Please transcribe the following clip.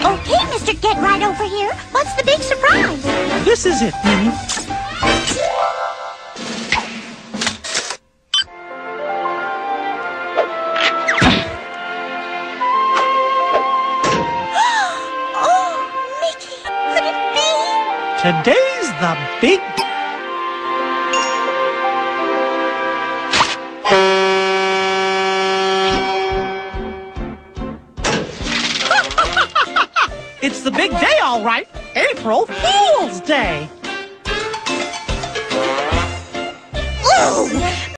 Okay, Mr. Get Right Over Here. What's the big surprise? This is it, Minnie. Oh, Mickey, could it be? Today's the big... It's the big day, all right. April Fool's Day. Ooh!